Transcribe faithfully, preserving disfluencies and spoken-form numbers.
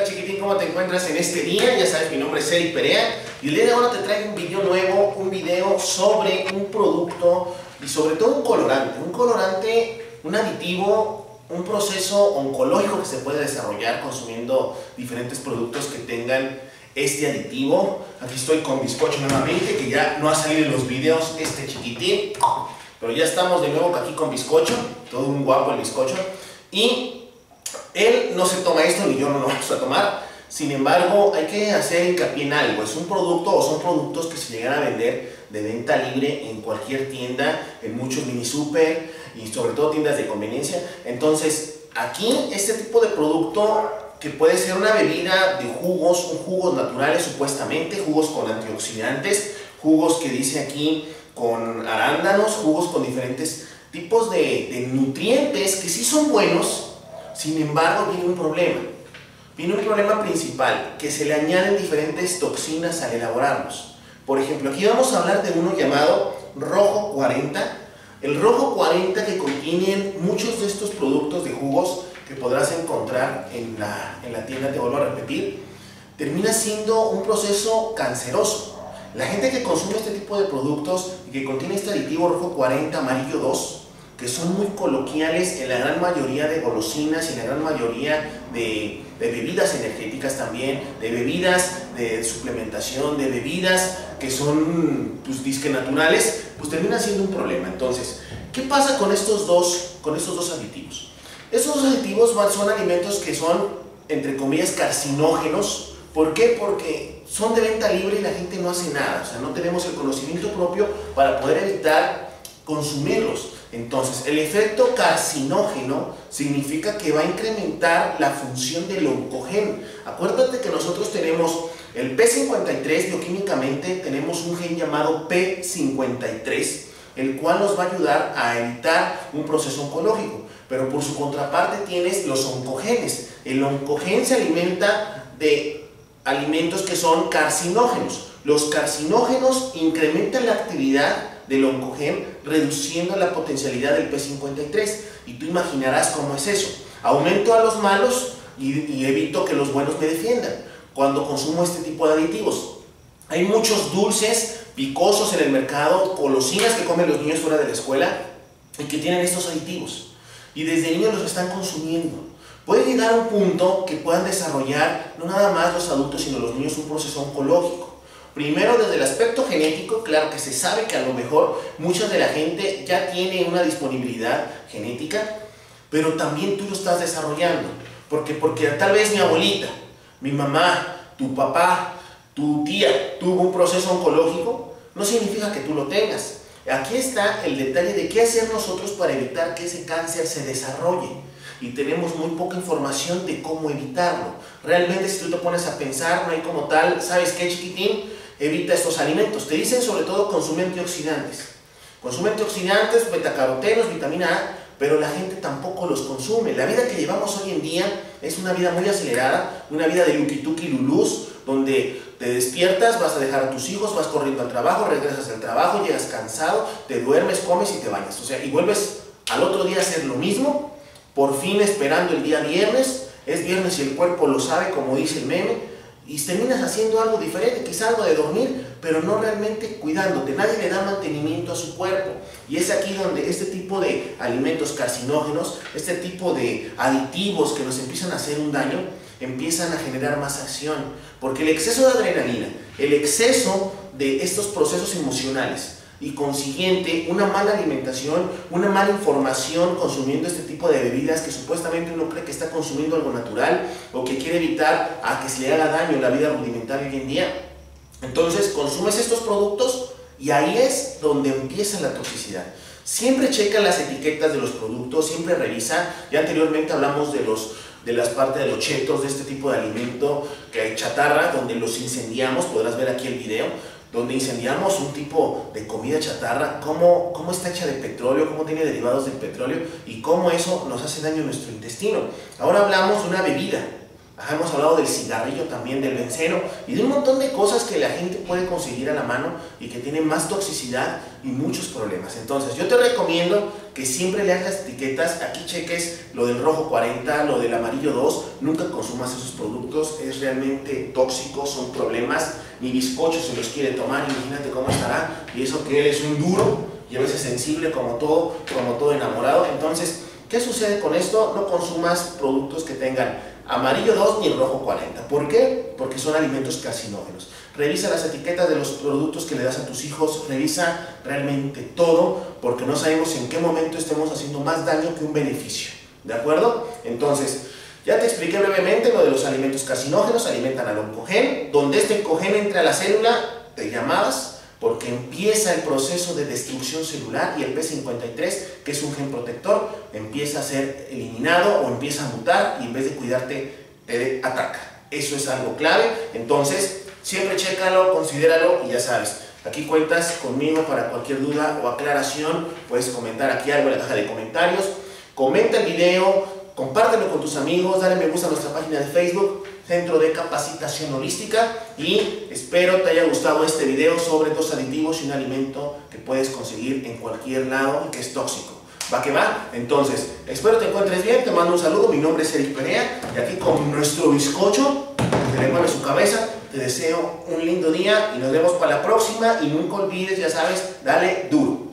chiquitín? ¿Cómo te encuentras en este día? Ya sabes, mi nombre es Eric Perea y el día de ahora te traigo un video nuevo, un video sobre un producto y sobre todo un colorante, un colorante, un aditivo, un proceso oncológico que se puede desarrollar consumiendo diferentes productos que tengan este aditivo. Aquí estoy con bizcocho nuevamente, que ya no ha salido en los videos este chiquitín, pero ya estamos de nuevo aquí con bizcocho, todo un guapo el bizcocho. Y él no se toma esto, ni yo no lo vamos a tomar. Sin embargo, hay que hacer hincapié en algo. Es un producto o son productos que se llegan a vender de venta libre en cualquier tienda, en muchos mini super y sobre todo tiendas de conveniencia. Entonces, aquí este tipo de producto que puede ser una bebida de jugos, un jugos naturales supuestamente, jugos con antioxidantes, jugos que dice aquí con arándanos, jugos con diferentes tipos de, de nutrientes que sí son buenos. Sin embargo, viene un problema. Viene un problema principal, que se le añaden diferentes toxinas al elaborarlos. Por ejemplo, aquí vamos a hablar de uno llamado Rojo cuarenta. El Rojo cuarenta, que contiene muchos de estos productos de jugos que podrás encontrar en la, en la tienda, te vuelvo a repetir, termina siendo un proceso canceroso. La gente que consume este tipo de productos y que contiene este aditivo Rojo cuarenta amarillo dos, que son muy coloquiales en la gran mayoría de golosinas y en la gran mayoría de, de bebidas energéticas también, de bebidas de suplementación, de bebidas que son pues disque naturales, pues termina siendo un problema. Entonces, ¿qué pasa con estos dos, con estos dos aditivos? Estos dos aditivos son alimentos que son, entre comillas, carcinógenos. ¿Por qué? Porque son de venta libre y la gente no hace nada. O sea, no tenemos el conocimiento propio para poder evitar consumirlos. Entonces, el efecto carcinógeno significa que va a incrementar la función del oncogén. Acuérdate que nosotros tenemos el P cincuenta y tres, bioquímicamente tenemos un gen llamado P cincuenta y tres, el cual nos va a ayudar a evitar un proceso oncológico. Pero por su contraparte tienes los oncogenes. El oncogén se alimenta de alimentos que son carcinógenos. Los carcinógenos incrementan la actividad del oncogén, reduciendo la potencialidad del P cincuenta y tres. Y tú imaginarás cómo es eso. Aumento a los malos y, y evito que los buenos me defiendan cuando consumo este tipo de aditivos. Hay muchos dulces picosos en el mercado, golosinas que comen los niños fuera de la escuela y que tienen estos aditivos. Y desde niños los están consumiendo. Puede llegar a un punto que puedan desarrollar, no nada más los adultos, sino los niños, un proceso oncológico. Primero, desde el aspecto genético, claro que se sabe que a lo mejor mucha de la gente ya tiene una disponibilidad genética, pero también tú lo estás desarrollando. Porque, porque tal vez mi abuelita, mi mamá, tu papá, tu tía tuvo un proceso oncológico, no significa que tú lo tengas. Aquí está el detalle de qué hacer nosotros para evitar que ese cáncer se desarrolle. Y tenemos muy poca información de cómo evitarlo. Realmente, si tú te pones a pensar, no hay como tal, ¿sabes qué, chiquitín? Evita estos alimentos. Te dicen sobre todo consume antioxidantes. Consume antioxidantes, betacarotenos, vitamina A, pero la gente tampoco los consume. La vida que llevamos hoy en día es una vida muy acelerada, una vida de yuki-tuki lulús, donde te despiertas, vas a dejar a tus hijos, vas corriendo al trabajo, regresas al trabajo, llegas cansado, te duermes, comes y te bañas. O sea, y vuelves al otro día a hacer lo mismo, por fin esperando el día viernes. Es viernes y el cuerpo lo sabe, como dice el meme. Y terminas haciendo algo diferente, quizá algo de dormir, pero no realmente cuidándote. Nadie le da mantenimiento a su cuerpo. Y es aquí donde este tipo de alimentos carcinógenos, este tipo de aditivos que nos empiezan a hacer un daño, empiezan a generar más acción. Porque el exceso de adrenalina, el exceso de estos procesos emocionales y consiguiente una mala alimentación, una mala información consumiendo este tipo de bebidas que supuestamente uno cree que está consumiendo algo natural o que quiere evitar a que se le haga daño en la vida rudimentaria hoy en día. Entonces consumes estos productos y ahí es donde empieza la toxicidad. Siempre checa las etiquetas de los productos, siempre revisa. Ya anteriormente hablamos de los de las partes de los chetos, de este tipo de alimento que hay chatarra, donde los incendiamos. Podrás ver aquí el video donde incendiamos un tipo de comida chatarra, cómo, cómo está hecha de petróleo, cómo tiene derivados del petróleo y cómo eso nos hace daño a nuestro intestino. Ahora hablamos de una bebida, Ajá, hemos hablado del cigarrillo también, del benceno y de un montón de cosas que la gente puede conseguir a la mano y que tienen más toxicidad y muchos problemas. Entonces yo te recomiendo que siempre leas las etiquetas, aquí cheques lo del rojo cuarenta, lo del amarillo dos, nunca consumas esos productos, es realmente tóxico, son problemas, ni bizcocho se los quiere tomar, imagínate cómo estará, y eso que él es un duro y a veces sensible como todo, como todo enamorado. Entonces, ¿qué sucede con esto? No consumas productos que tengan amarillo dos ni rojo cuarenta. ¿Por qué? Porque son alimentos carcinógenos. Revisa las etiquetas de los productos que le das a tus hijos, revisa realmente todo, porque no sabemos en qué momento estemos haciendo más daño que un beneficio. ¿De acuerdo? Entonces, ya te expliqué brevemente lo de los alimentos carcinógenos, alimentan al oncogen, donde este oncogen entra a la célula, te llamadas, porque empieza el proceso de destrucción celular y el P cincuenta y tres, que es un gen protector, empieza a ser eliminado o empieza a mutar y en vez de cuidarte, te ataca. Eso es algo clave, entonces siempre chécalo, considéralo y ya sabes, aquí cuentas conmigo para cualquier duda o aclaración, puedes comentar aquí algo en la caja de comentarios, comenta el video, compártelo con tus amigos, dale me gusta a nuestra página de Facebook, Centro de Capacitación Holística, y espero te haya gustado este video sobre dos aditivos y un alimento que puedes conseguir en cualquier lado y que es tóxico. ¿Va que va? Entonces, espero te encuentres bien, te mando un saludo, mi nombre es Eric Perea y aquí con nuestro bizcocho que le mueve su cabeza, te deseo un lindo día y nos vemos para la próxima y nunca olvides, ya sabes, dale duro.